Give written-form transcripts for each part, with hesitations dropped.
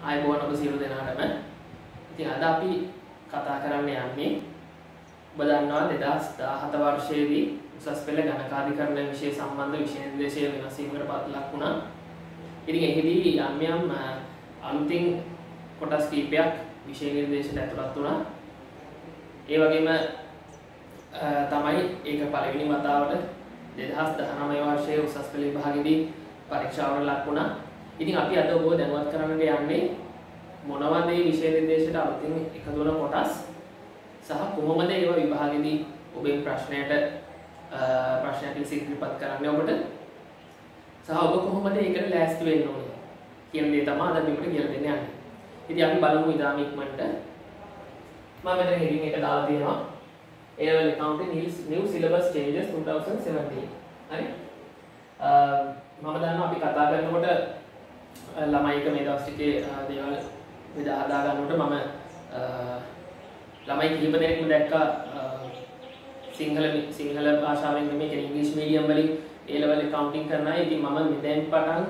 ආයුබෝවන් ඔබ සියලු දෙනාටම. ඉතින් අද අපි කතා කරන්න යන්නේ ඔබ දන්නවා 2017 වර්ෂයේදී උසස් පෙළ ගණකාධිකරණ විෂය සම්බන්ධ විෂය නිර්දේශය වෙනස් වීමකට ලක් වුණා. ඉතින් එහිදී යම් අලුතින් කොටස් කීපයක් විෂය නිර්දේශයට ඇතුළත් වුණා. ඒ වගේම තමයි ඒක පළවෙනි වතාවට 2019 වර්ෂයේ උසස් පෙළ විභාගයේදී පරීක්ෂාවට ලක් වුණා. ඉතින් අපි අද ඔබව දැනුවත් කරන්නට යන්නේ මොනවද මේ විෂය නිර්දේශයට අලුතින් එකතු වෙන කොටස් සහ කොහොමද ඒවා විභාගෙදී ඔබේ ප්‍රශ්නයට ඉදිරිපත් කරන්නේ ඔබට සහ ඔබ කොහොමද ඒකට ලෑස්ති වෙන්න ඕනේ කියන දේ තමයි අද අපි ඔබට කියලා දෙන්න යන්නේ. ඉතින් අපි බලමු ඉතාම ඉක්මනට. මම මෙතන හෙඩින් එක දාලා තියෙනවා A-level accounting new syllabus changes 2017. හරි? මම දන්නවා අපි කතා කරනකොට ළමයික මේ දවස් ටිකේ දේවල් බෙදා හදා ගන්නකොට මම ළමයි කිහිප දෙනෙක්ම දැක්කා සිංහල භාෂාවෙන් නෙමෙයි කියන්නේ ඉංග්‍රීසි මීඩියම් වලින් A-level accounting කරන අය. ඉතින් මම මෙතෙන් පටන්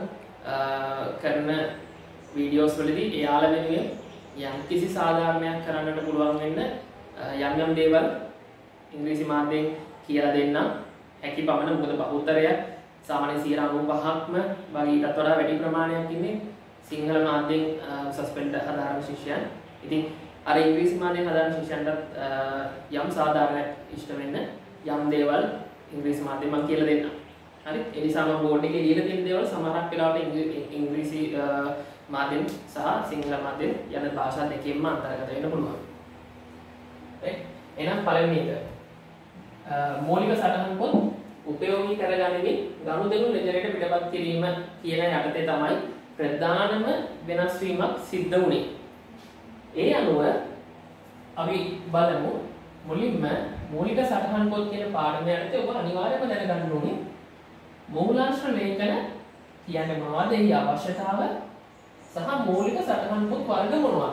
කරන වීඩියෝස් වලදී එයාලා වෙනුවෙන් යම්කිසි සාධාරණයක් කරන්නට පුළුවන් වෙන්න යම් දේවල් ඉංග්‍රීසි මාධ්‍යයෙන් කියලා දෙන්නම් හැකි පමණ. මොකද බහුතරයක් සාමාන්‍ය 95%ක්ම වගේ ඊටත් වඩා වැඩි ප්‍රමාණයක් ඉන්නේ සිංහල මාධ්‍යයෙන් උසස් පෙළට හදාරන ශිෂ්‍යයන්. ඉතින් අර ඉංග්‍රීසි මාධ්‍යයෙන් හදාරන ශිෂ්‍යයන්ට යම් සාධාරණයක් ඉෂ්ට වෙන්න යම් දේවල් ඉංග්‍රීසි මාධ්‍යයෙන් මම කියලා දෙන්නම්. හරි? ඒ නිසා මම බෝඩ් එකේ ලියලා තියෙන දේවල් සමහරක් වෙලාවට ඉංග්‍රීසි මාධ්‍යයෙන් සහ සිංහල මාධ්‍යයෙන් යන භාෂා දෙකෙන්ම අන්තර්ගත වෙන්න පුළුවන්. එහෙනම් පළවෙනි එක මූලික සටහන් පොත් උපයෝගී කරගනිමින් ගනුදෙනු ලෙජරයට පිටපත් කිරීම කියන යටතේ තමයි ප්‍රධානම වෙනස් වීමක් සිද්ධ වුණේ. ඒ අනුව අපි බලමු මුලින්ම මූලික සටහන් පොත් කියන පාඩම යටතේ ඔබ අනිවාර්යයෙන්ම දැනගන්න ඕනේ මූලාශ්‍ර ලේඛන කියන්නේ මොනවද, එහි අවශ්‍යතාව සහ මූලික සටහන් පොත් වර්ග මොනවාද.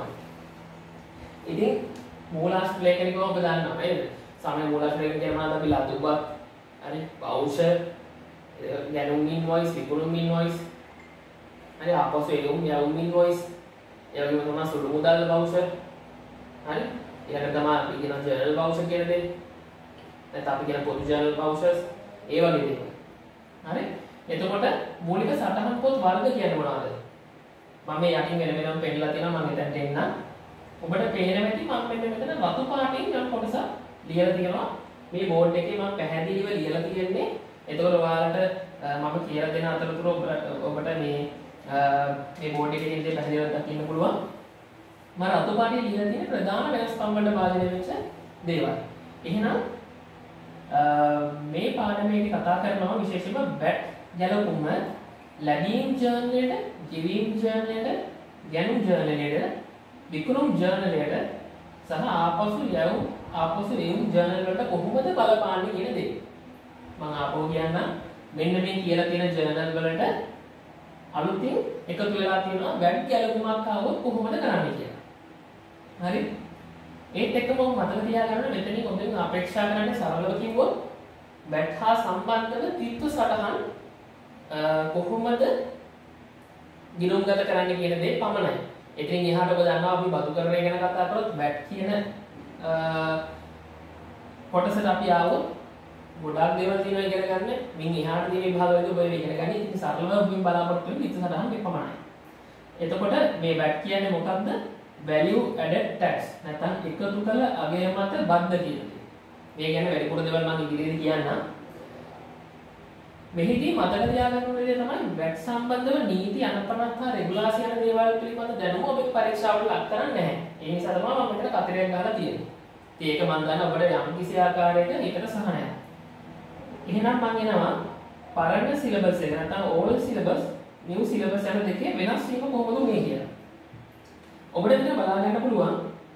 ඉතින් මූලාශ්‍ර ලේඛන කොහොමද ඔබ දන්නවා නේද? සාමාන්‍ය මූලාශ්‍ර ලේඛන කියන මොනවාද? අපි ලතුබත් හරි voucher ගැනුම් ඉන්වොයිස් විකුණුම් ඉන්වොයිස් හරි ආපසු එළුම් යවුම් ඉන්වොයිස් ඒ වගේම තමයි සුළු මුදල් voucher හරි ඊළඟ තමයි අපි කියන ජර්නල් voucher කියන දේ නැත්නම් අපි කියන පොදු ජර්නල් vouchers ඒ වගේ දේවල් හරි. එතකොට මූලික සටහන් පොත් වර්ග කියන්නේ මොනවද? මම මේ යටින් වෙනම පෙන්නලා තියෙනවා. මම එතනට එන්න ඔබට පේන වෙටි මම මෙන්න මෙතන වතු පාටින් යම් කොටසක් ලියලා තියෙනවා. මේ බෝඩ් එකේ මම පැහැදිලිව ලියලා තියෙන්නේ. එතකොට ඔයාලට මම කියලා දෙන අතරතුර ඔබට මේ බෝඩ් එකේ තියෙන දේ පැහැදිලිව දකින්න පුළුවන්. මම රතු පාටින් ලියලා තියෙන ප්‍රධාන වෙනස්කම් වලට භාජනය වෙච්ච දේවල්. එහෙනම් මේ පාඩමේදී කතා කරනවා විශේෂයෙන්ම VAT ගැලපුම ලැබීම් ජර්නලයට, ගෙවීම් ජර්නලයට, ගැනුම් ජර්නලයට, විකුණුම් ජර්නලයට සහ ආපසු එවුම් ජර්නල් වලට කොහොමද බලපාන්නේ කියන දේ. මම ආපහු කියන්නම්. මෙන්න මේ කියලා තියෙන ජර්නල් වලට අලුතින් එකතු වෙලා තියෙනවා VAT ගැලපුමක් ආවොත් කොහොමද කරන්නේ කියලා. හරි? ඒත් එක්කම මතක තියාගන්න මෙතනින් ඔබෙන් අපේක්ෂා කරන්නේ සරලව කිව්වොත් VAT හා සම්බන්ධව තීත්ව සටහන් කොහොමද ගිණුම්ගත කරන්නේ කියන දේ පමණයි. ඉතින් එහාට ඔබ දන්නවා අපි බදු කරේ ගැන කතා කරොත් VAT කියන කොටසට අපි ආවොත් ගොඩාක් දේවල් තියෙනවා ඉගෙන ගන්න. මින් එහාට තියෙන විභාගවලදී ඔබ ඉගෙන ගන්න. ඉතින් සරලව ඔබෙන් බලාපොරොත්තු වෙන තීත්ව සටහන් මේ පමණයි. එතකොට මේ VAT කියන්නේ මොකක්ද? value added tax නැත්නම් එකතු කළ අගය මත බද්ධ කියන්නේ. මේ ගැන වැඩිපුර දේවල් මම ඉදිරියේදී කියන්නම්. මෙහිදී මතක තියාගන්න ඕනේ දේ තමයි VAT සම්බන්ධව නීති අනුපනත් හා රෙගුලාසි යන දේවල් පිළිබඳ දැනුම ඔබේ පරීක්ෂාවට ලක් කරන්නේ නැහැ. ඒ නිසා තමයි මම මෙතන කතරයක් ගහලා තියෙන්නේ. ඉතින් ඒක මම දන්නා ඔබට යම් කිසි ආකාරයක හිතට සහනයක්. එහෙනම් මම එනවා පරණ සිලබස් එක නැත්නම් old syllabus new syllabus යන දෙකේ වෙනස් වීම කොහොමද මේ කියලා. ඔබට මෙතන බලා ගන්න පුළුවන්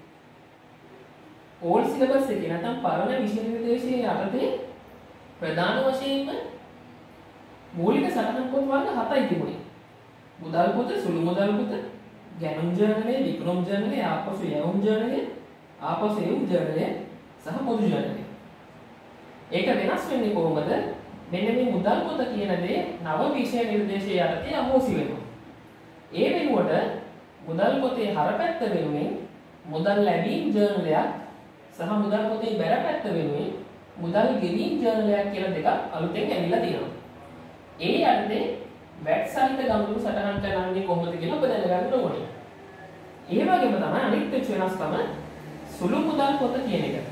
old syllabus එකේ නැත්නම් පරණ විෂය නිර්දේශයේ යටතේ ප්‍රධාන වශයෙන්ම මූලික සටහන් පොත් වර්ග 7යි තිබුණේ. මුදල් පොත, සුළු මුදල් පොත, ගැනුම් ජර්නලය, විකුණුම් ජර්නලය, ආපසු යවුම් ජර්නලය, ආපසු එවුම් ජර්නලය සහ පොදු ජර්නලය. ඒක වෙනස් වෙන්නේ කොහොමද? මෙන්න මේ මුදල් පොත කියන දේ නව විෂය නිර්දේශය යටතේ අහෝසි වෙනවා. ඒ වෙනුවට මුදල් පොතේ හර පැත්ත වෙනුවෙන් මුදල් ලැබීම් ජර්නලයක් සහ මුදල් පොතේ බැර පැත්ත වෙනුවෙන් මුදල් ගෙවීම් ජර්නලයක් කියලා දෙකක් අලුතෙන් ඇවිල්ලා තියෙනවා. ඒ යටතේ වැට් සහිත ගනුදෙනු සටහන් කරන්නේ කොහොමද කියලා ඔබ දැනගන්න ඕනේ. ඒ වගේම තමයි අනිත් වෙනස්කම සුළු මුදල් පොත කියන එක.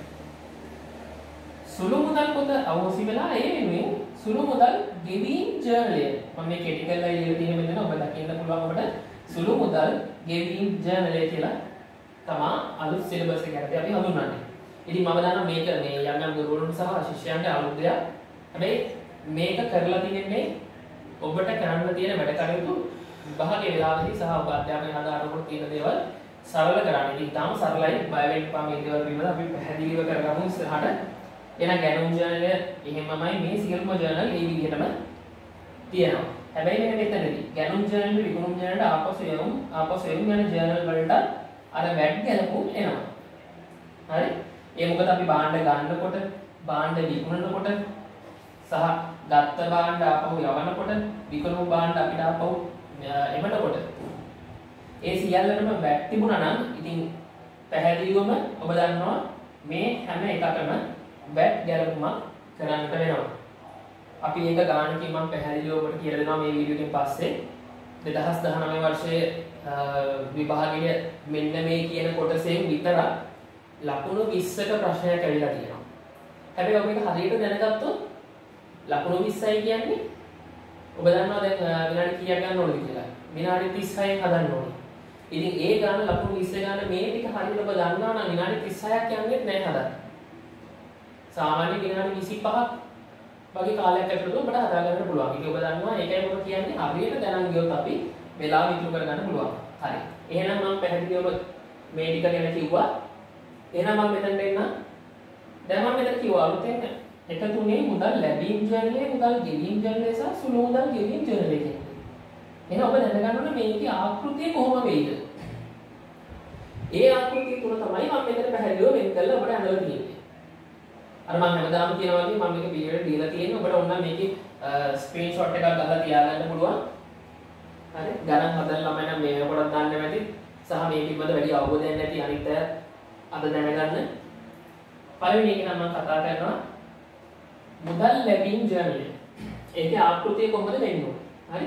සුළු මුදල් පොත අවශ්‍ය වෙලා ඒ වෙනුවෙන් සුළු මුදල් ගෙවීම් ජර්නලය මම මේ කෙටි කරලා ඉල්ලලා තියෙන මෙතන ඔබ දකින්න පුළුවන් ඔබට සුළු මුදල් ගෙවීම් ජර්නලය කියලා තමයි අලුත් සිලබස් එක යටතේ අපි හඳුන්වන්නේ. ඉතින් මම දන්නවා මේක මේ යම් යම් ගුරුවරුන් සහ ශිෂ්‍යයන්ට අලුත් දෙයක්. හැබැයි මේක කරලා තියෙන්නේ ඔබට කරන්න තියෙන වැඩ කටයුතු විභාගයේ වෙලාවදී සහ ඔබ අධ්‍යාපනය ආධාරවල තියෙන දේවල් සරල කරන්න. ඉතින් තාම සරලයි බය වෙන්න එපා මේ දේවල් පිළිබඳව අපි පැහැදිලිව කරගමු ඉස්සරහට. එහෙනම් ගැනුම් ජර්නල එහෙමමයි මේ සියලුම ජර්නල් මේ විදිහටම තියෙනවා. හැබැයි මෙතනදී ගැනුම් ජර්නල් විකුණුම් ජර්නල් ආපසු යන ජර්නල් වලට අර වැට් ගැලපුම් එනවා. හරි? ඒ මොකද අපි භාණ්ඩ ගන්නකොට භාණ්ඩ විකුණනකොට සහ ගත්ත භාණ්ඩ ආපහු යවනකොට විකුණු භාණ්ඩ අපිට ආපහු එමටකොට ඒ සියල්ලටම වැට් තිබුණා නම් ඉතින් පැහැදිලිවම ඔබ දන්නවා මේ හැම එකකම වැට් ගැලපුමක් කරන්නට වෙනවා. අපි ඒක ගානකින් මම පැහැදිලිව ඔබට කියලා දෙනවා මේ වීඩියෝ එකෙන් පස්සේ 2019 වර්ෂයේ විභාගයේ මෙන්න මේ කියන කොටසෙන් විතර ලකුණු 20ක ප්‍රශ්නයක් ඇවිල්ලා තියෙනවා. හැබැයි ඔබ මේක හරියට දැනගත්තොත් ලකුණු 20යි කියන්නේ ඔබ දන්නවා දැන් විනාඩි කීයක් ගන්න ඕනද කියලා. විනාඩි 36න් හදන්න ඕනේ. ඉතින් ඒ ගාන ලකුණු 20 ගාන මේ ටික හරියට ඔබ දන්නවා නම් විනාඩි 36ක් යන්නේ නැහැ හදන්න. සාමාන්‍ය විනාඩි 25ක් වගේ කාලයක් ඇතුළත ඔබට හදා ගන්න පුළුවන්. ඒක ඔබ දන්නවා ඒකයි ඔබ කියන්නේ හරියට ගණන් ගියොත් අපි වෙලාව ඉතුරු කර ගන්න පුළුවන්. හරි. එහෙනම් මම පැහැදිලිවම මේ ටික ගැන කිව්වා. එහෙනම් මම මෙතනට එන්න. දැන් මම මෙතන කිව්වා අලුතෙන් එකතුනේ මුදල් ලැබීම් ජර්නලය, මුදල් ගෙවීම් ජර්නලය සහ සුළු මුදල් ගෙවීම් ජර්නලය කියන්නේ. එහෙනම් ඔබ දැනගන්න ඕනේ මේකේ ආකෘතිය කොහොම වෙයිද? ඒ ආකෘතිය තුන තමයි මම මෙතන පැහැදිලිව වෙන් කරලා ඔබට අඳලා තියෙන්නේ. අර මම හැමදාම කියනවා වගේ මම මේක පිළිවෙලට දීලා තියෙනවා. ඔබට ඕන නම් මේකේ ස්ක්‍රීන්ෂොට් එකක් ගහලා තියාගන්න පුළුවන්. හරි. ගණන් හදන ළමයි නම් මේක පොඩක් දාන්න නැති සහ මේ පිළිබඳ වැඩි අවබෝධයක් නැති අනිත් අද දැනගන්න. පළවෙනි එක නම් මම කතා කරනවා මුදල් ලැබීම් ජර්නලය. ඒකේ ආකෘතිය කොහොමද වෙන්නේ? හරි.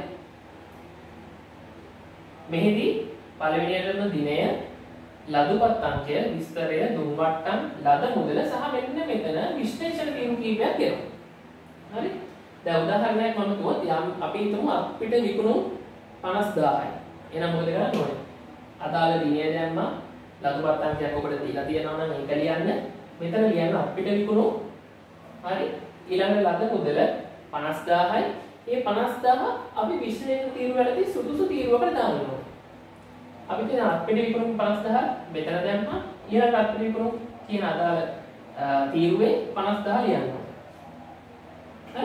මෙහිදී පළවෙනියටම දිනය, ලදුපත් අංකය, විස්තරය, දුම්වට්ටම්, ලද මුදල සහ මෙන්න මෙතන විශ්ලේෂණ තීරු කීපයක් එනවා. හරි. දැන් උදාහරණයක් මම කිව්වොත් යම් අපි හිතමු අපිට විකුණු 50000යි. එහෙනම් මොකද කරන්න ඕනේ? අදාළ දිනය දැම්මා, ලදුපත් අංකයක් ඔබට දීලා තියෙනවා නම් ඒක ලියන්න. මෙතන ලියන්න අපිට විකුණු හරි ඊළඟ ලද මුදල 50000යි. මේ 50000 අපි විශ්ලේෂණ තීරු වලදී සුදුසු තීරුවකට දාන්න ඕනේ. අපි කියන අපිට විකුණු 50000 මෙතන දැම්මා. ඊළඟ අපිට විකුණු කියන අදාළ තීරුවේ 50000 ලියන්න ඕනේ. හරි?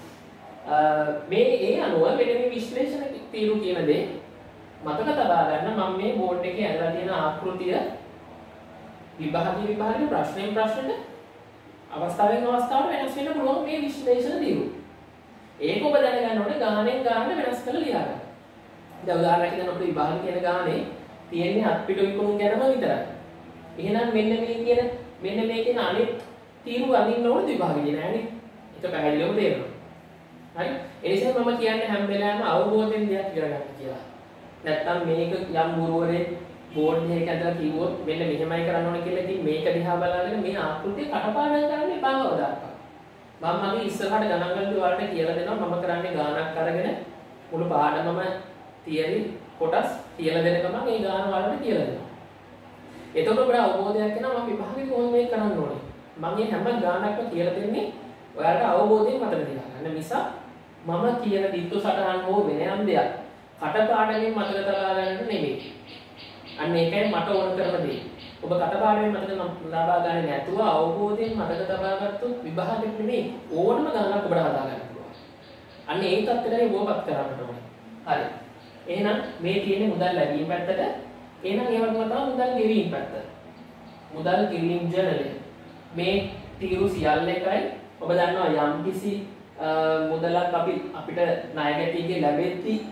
මේ ඒ අනුව මෙන්න මේ විශ්ලේෂණ තීරු කියන දේ මතක තබා ගන්න මම මේ බෝඩ් එකේ ඇඳලා තියෙන ආකෘතිය විභාගයේ ප්‍රශ්නෙන් ප්‍රශ්නට අවස්ථාවෙන් අවස්ථාවට වෙනස් වෙන්න පුළුවන් මේ විශ්ලේෂණ තීරු. ඒක ඔබ දැනගන්න ඕනේ ගානෙන් ගානට වෙනස් කරලා ලියා ගන්න. දැන් උදාහරණයක් දැන් අපේ විභාග කියන ගානේ තියෙන්නේ අත්පිට විකුණුම් ගැනම විතරයි. එහෙනම් මෙන්න මේ කියන අනිත් තීරු අඳින්න ඕනේ විභාගයේ නෑනේ. ඒක පැහැදිලිවම තේරෙනවා. හරි? ඒ නිසා මම කියන්නේ හැම වෙලාවෙම අවබෝධයෙන් දෙයක් ඉගෙන ගන්න කියලා. නැත්තම් මේක යම් ගුරුවරයෙක් බෝඩ් එකක ඇදලා කිව්වොත් මෙන්න මෙහෙමයි කරන්න ඕනේ කියලා ඉතින් මේක දිහා බලාගෙන මේ ආකෘතිය කටපාඩම් කරන්න එපා වදාපා. මම මගේ ඉස්සරහට ගණන් ගන්න වලට කියලා දෙනවා මම කරන්නේ ගානක් අරගෙන මුළු පාඩමම තියරි කොටස් කියලා දෙන ගමන් ඒ ගාන වලට කියලා දෙනවා. එතකොට ඔබට අවබෝධයක් එනවා මම විභාගෙ කොහොමද මේක කරන්න ඕනේ. මම මේ හැම ගානක්ම කියලා දෙන්නේ ඔයාලට අවබෝධයෙන් මතක තියාගන්න. නිසා මම කියන දිත්තු සටහන් හෝ වෙන යම් දෙයක් කටපාඩමින් මතක තබා ගන්නට නෙමෙයි. අන්න ඒකයි මට ඕන කරන දේ. ඔබ කටපාඩමින් මතක ලබා ගන්න නැතුව අවබෝධයෙන් මතක තබා ගත්තොත් විභාගෙට නෙමෙයි ඕනම ගණනක් ඔබට හදා ගන්න පුළුවන්. අන්න ඒ තත්ත්වයටයි ඕපත් කරන්නට ඕනේ. හරි. එහෙනම් මේ තියෙන්නේ මුදල් ලැබීම පැත්තට. එහෙනම් ඒ වගේම තමයි මුදල් ගෙවීම පැත්ත. මුදල් ගෙවීම ජර්නලය. මේ තීරු සියල්ල එකයි. ඔබ දන්නවා යම්කිසි මුදලක් අපිට ණය ගැටියකින් ලැබෙද්දී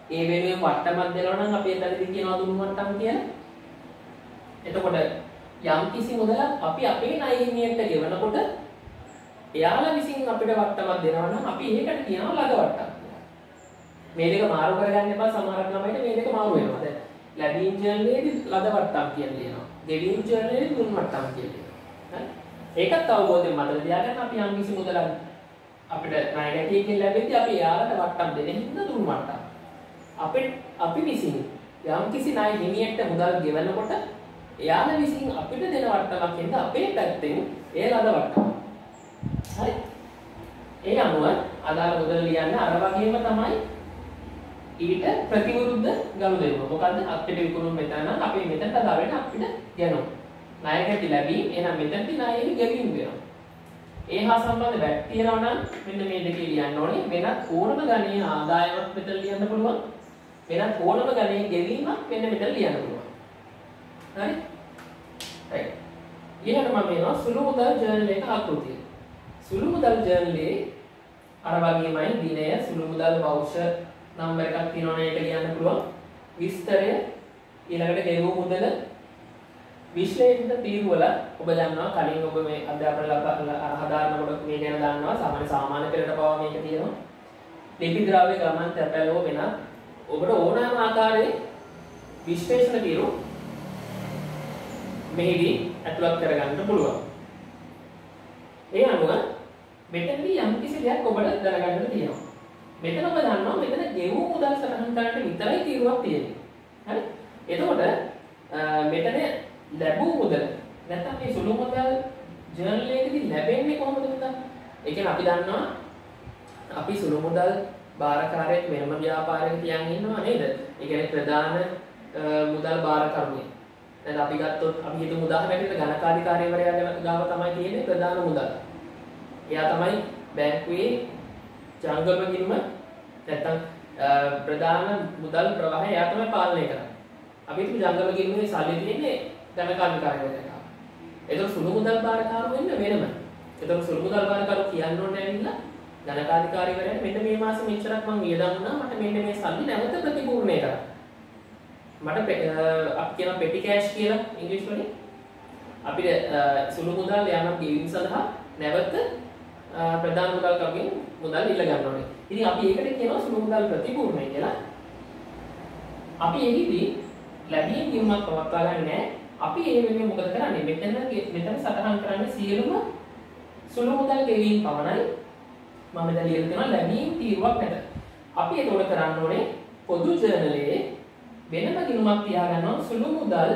ඒ වෙනුවෙන් වට්ටමක් දෙනවා නම් අපි එතනදී කියනවා දුන්නු වට්ටම් කියලා. එතකොට යම් කිසි මුදලක් අපි අපේ ණය හිමියන්ට ගෙවනකොට එයාලා විසින් අපිට වට්ටමක් දෙනවා නම් අපි ඒකට කියනවා ලද වට්ටම් කියලා. මේ දෙක මාරු කරගන්න එපා. සමහරක් ළමයිට මේ දෙක මාරු වෙනවා. දැන් ලැබීම් ජර්නලයේදී ලද වට්ටම් කියලා ලියනවා. ගෙවීම් ජර්නලයේදී දුන් වට්ටම් කියලා ලියනවා. හරි? ඒකත් අවබෝධයෙන් මතක තියාගන්න. අපි යම් කිසි මුදලක් අපිට ණය ගැටියකින් ලැබෙද්දී අපි එයාලට වට්ටම් දෙන්නේ හින්දා දුන් වට්ටම්. අපි විසින් යම් කිසි ණය හිමියෙක්ට මුදල් ගෙවනකොට එයාලා විසින් අපිට දෙන වට්ටමක් හින්දා අපේ පැත්තෙන් ඒ ලද වට්ටම. හරි? ඒ අනුව අදාළ මුදල ලියන්න අර වගේම තමයි ඊට ප්‍රතිවිරුද්ධ ගනුදෙනුව. මොකද්ද? අපිට විකුණුම් මෙතන නම් අපි මෙතනට අදාළ වෙන අපිට යනවා. ණය ගැටි ලැබීම එහෙනම් මෙතනදී ණයෙ ගෙවීම වෙනවා. ඒ හා සම්බන්ධ වැට් තියනවා නම් මෙන්න මේ දෙකේ ලියන්න ඕනේ. වෙනත් ඕනම ගණයේ ආදායමක් මෙතන ලියන්න පුළුවන්. වෙනත් ඕනම ගණයේ ගෙවීමක් මෙන්න මෙතන ලියන්න පුළුවන්. හරි? right. ඊළඟට මම කියනවා සුළු මුදල් ජර්නල් එක ආකෘතිය. සුළු මුදල් ජර්නලේ අර වගේමයි දිනය සුළු මුදල් වවුචර් නම්බර් එකක් තියෙනවනේ ඒක ලියන්න පුළුවන්. විස්තරය ඊළඟට ගෙවූ මුදල විශ්ලේෂිත තීරු වල ඔබ දන්නවා කලින් ඔබ මේ අධ්‍යාපන හදාරනකොට මේ ගැන දන්නවා සාමාන්‍ය පෙළට පවා මේක තියෙනවා. ලිපි ද්‍රව්‍ය ගමන් තැපැලෝ වෙනත් ඔබට ඕනෑම ආකාරයේ විශ්ලේෂණ තීරු මෙහිදී ඇතුළත් කරගන්න පුළුවන්. ඒ අනුව මෙතනදී යම් කිසි දෙයක් ඔබට දැනගන්න තියෙනවා. මෙතන ඔබ දන්නවා මෙතන ගෙවූ මුදල් සටහන් කරන්න විතරයි තීරුවක් තියෙන්නේ. හරි? එතකොට මෙතන ලැබූ මුදල නැත්නම් මේ සුළු මුදල් ජර්නල් එකේදී ලැබෙන්නේ කොහොමද පුතා? ඒ කියන්නේ අපි දන්නවා අපි සුළු මුදල් බාරකාරයෙක් වෙනම ව්‍යාපාරයක තියන් ඉන්නවා නේද? ඒ කියන්නේ ප්‍රධාන මුදල් බාරකරුවෙක්. දැන් අපි ගත්තොත් අපි හිතමු උදාහරණයකට ගණකාධිකාරිවරයා ගාව තමයි තියෙන්නේ ප්‍රධාන මුදල්. එයා තමයි බැංකුවේ ජංගම ගිණුම නැත්නම් ප්‍රධාන මුදල් ප්‍රවාහය එයා තමයි පාලනය කරන්නේ. අපි හිතමු ජංගම ගිණුමේ සල්ලි තියෙන්නේ ගණකාධිකාරිවරයා ගාව. ඒතකොට සුළු මුදල් බාරකාරව වෙන්න වෙනම. ඒතකොට සුළු මුදල් බාරකාරව කියන්න ඕනේ ඇවිල්ලා ගණකාධිකාරිවරයාට මෙන්න මේ මාසෙ මෙච්චරක් මම වියදම් වුණා මට මෙන්න මේ සල්ලි නැවත ප්‍රතිපූර්ණය කරන්න. මට අපි කියන පෙටි කෑෂ් කියලා ඉංග්‍රීසි වලින් අපිට සුළු මුදල් යමක් ගෙවීම සඳහා නැවත ප්‍රධාන මුදල් කවකින් මුදල් ඉල්ල ගන්න ඕනේ. ඉතින් අපි ඒකට කියනවා සුළු මුදල් ප්‍රතිපූර්ණය කියලා. අපි එහිදී ලැබීම් ගිණුමක් පවත්වා ගන්න නැහැ. අපි ඒ වෙනුවෙන් මොකද කරන්නේ? මෙතන සටහන් කරන්නේ සියලුම සුළු මුදල් ගෙවීම් පමණයි. මම දැන් ලියලා තියෙනවා ලැබීම් තීරුවක් නැත. අපි ඒකෝට කරන්න ඕනේ පොදු ජර්නලයේ වෙනම ගිණුමක් තියාගන්නවා සුළු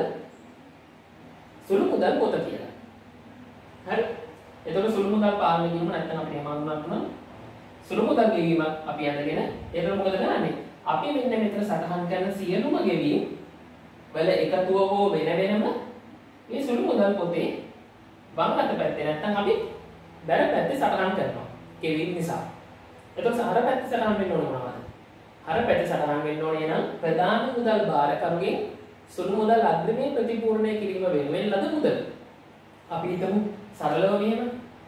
මුදල් පොත කියලා. හරි? එතකොට සුළු මුදල් පාලන ගිණුම නැත්නම් අපිට හඳුන්වන්න සුළු මුදල් ගෙවීමක් අපි අඳගෙන ඒතර මොකද කරන්නේ? අපි මෙන්න මෙතන සටහන් කරන සියලුම ගෙවීම් වල එකතුව හෝ වෙනම මේ සුළු මුදල් පොතේ වම් අත පැත්තේ නැත්නම් අපි බැල පැත්තේ සටහන් කරනවා. ගෙවීම් නිසා. එතකොට අර පැත්තේ සටහන් වෙන්න ඕන මොනවද? අර පැත්තේ සටහන් වෙන්න ඕනේ නම් ප්‍රධාන මුදල් බාරකරුගෙන් සුළු මුදල් අග්‍රිමේ ප්‍රතිපූර්ණය කිරීම වෙනුවෙන් ලද මුදල. අපි හිතමු සරලව මෙහෙම.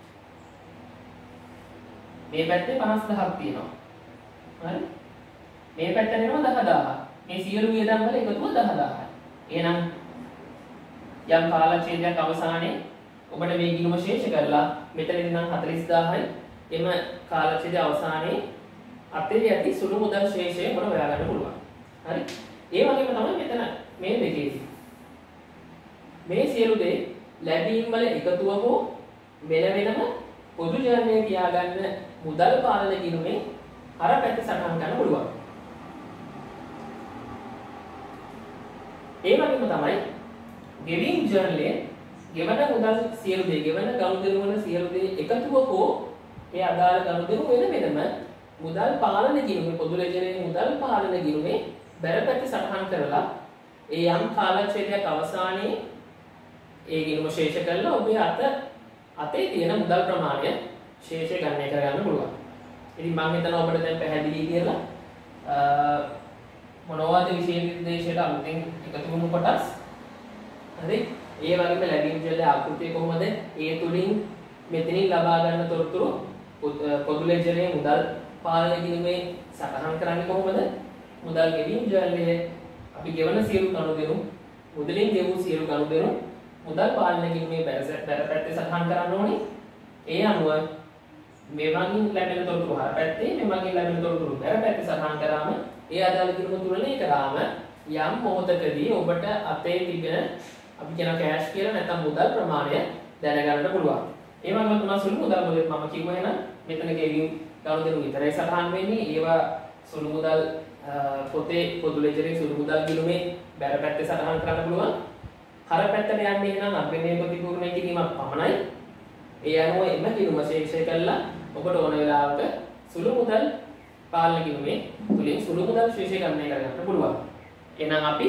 මේ පැත්තේ 50000ක් තියෙනවා. හරි? මේ පැත්තේ වෙනවා 10000ක්. මේ සියලු වියදම් වල එකතුව 10000ක්. එහෙනම් යම් කාලච්ඡේදයක් අවසානයේ ඔබට මේ ගිණුම ශේෂ කරලා මෙතනින් නම් 40000යි. එම කාලච්ඡේදය අවසානයේ අතේ ඇති සුළු මුදල් ශේෂය මොන හොයාගන්න පුළුවන්. හරි? ඒ වගේම තමයි මෙතන මේ දෙකේදී. මේ සියලු දේ ලැබීම් වල එකතුව හෝ වෙනම පොදු ජර්නලයේ තියාගන්න මුදල් පාලන ගිණුමේ අර පැත්තේ සටහන් කරන්න පුළුවන්. ඒ වගේම තමයි ගෙවීම් ජර්නලයේ ගෙවන මුදල් සියලු දේ ගෙවන ගනුදෙනු වල සියලු දේ එකතුව හෝ ඒ අදාළ ගනුදෙනු වෙනම මුදල් පාලන ගිණුමේ පොදු ලෙජරේ මුදල් පාලන ගිණුමේ බැලපැත්තේ සටහන් කරලා ඒ යම් කාලච්ඡේදයක් අවසානයේ ඒ ගිණුම ශේෂ කරලා ඔබේ අතේ තියෙන මුදල් ප්‍රමාණය ශේෂය ගණනය කරගන්න පුළුවන්. ඉතින් මම හිතනවා ඔබට දැන් පැහැදිලි කියලා මොනවද විශේෂ නිර්දේශයට අලුතෙන් එකතු වුණු කොටස්. හරි? ඒ වගේම ලැබීම් ජර්නල් ආකෘතිය කොහොමද? ඒ තුලින් මෙතනින් ලබා ගන්න තොරතුරු පොදු ලෙජරේ මුදල් පාලන ගිණුමේ සටහන් කරන්නේ කොහොමද? මුදල් ගෙවීම් ජර්නලයේ අපි ගෙවන සියලු ගනුදෙනු මුදලින් ගෙවූ සියලු ගනුදෙනු මුදල් පාලනය කිරීමේ බැරපැත්තේ සටහන් කරන්න ඕනේ. ඒ අනුව මෙවගින් ලැබෙන තොරතුරු හරපැත්තේ මෙවගින් ලැබෙන තොරතුරු බැරපැත්තේ සටහන් කරාම ඒ අදාළ කිරීම තුලනේ කරාම යම් මොහොතකදී ඔබට අතේ තිබෙන අපි කියන කෑෂ් කියලා නැත්නම් මුදල් ප්‍රමාණය දැනගන්න පුළුවන්. ඒ වගේම තුන සුළු මුදල් මොකද මම කිව්වා එහෙනම් මෙතන ගෙවීම් ගනුදෙනු විතරයි සටහන් වෙන්නේ. ඒවා සුළු මුදල් පොතේ පොදු ලෙජරේ සුළු මුදල් ගිණුමේ බැරපැත්තේ සටහන් කරන්න පුළුවන්. හරපැත්තට යන්නේ එහෙනම් අග්‍රණීය ප්‍රතිපූර්ණය කිරීමක් පමණයි. ඒ අනුව එම ගිණුම ශේෂය කළා ඔබට ඕන වෙලාවක සුළු මුදල් පාලන ගිණුමේ තුලින් සුළු මුදල් ශේෂය ගණනය කරගන්න පුළුවන්. එහෙනම් අපි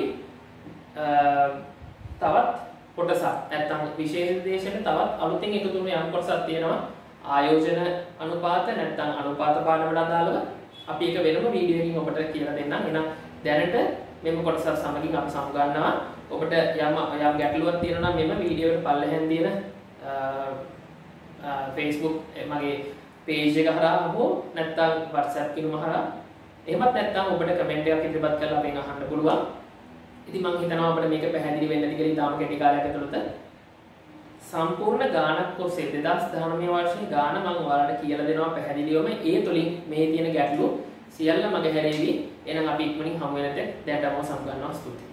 තවත් කොටසක් නැත්නම් විශේෂ දේශයට තවත් අලුතෙන් එකතු වුණු යම් කොටසක් තියෙනවා. ආයෝජන අනුපාත නැත්නම් අනුපාත පාඩමට අදාළව අපි එක වෙනම වීඩියෝ එකකින් ඔබට කියලා දෙන්නම්. එහෙනම් දැනට මෙම කොටස සමගින් අපි සමුගන්නවා. ඔබට යම් ගැටලුවක් තියෙනවා නම් මෙම වීඩියෝ එකට පල්ලෙහෙන් තියෙන Facebook මගේ page එක හරහා හෝ නැත්නම් WhatsApp කිනුම හරහා එහෙමත් නැත්නම් ඔබට කමෙන්ට් එකක් ඉදිරිපත් කරලා අපෙන් අහන්න පුළුවන්. ඉතින් මම හිතනවා අපිට මේක පැහැදිලි වෙන්න ටික ඉතාලම කෙටි කාලයක් ඇතුළත සම්පූර්ණ ගානක් ඔස්සේ 2019 වර්ෂයේ ගාන මම ඔයාලට කියලා දෙනවා පැහැදිලිවම. ඒ තුලින් මේ තියෙන ගැටලු සියල්ල මගහැරෙවි. එහෙනම් අපි ඉක්මනින් හමු වෙනට දැනටම සම්ගන්නවා. ස්තුතියි.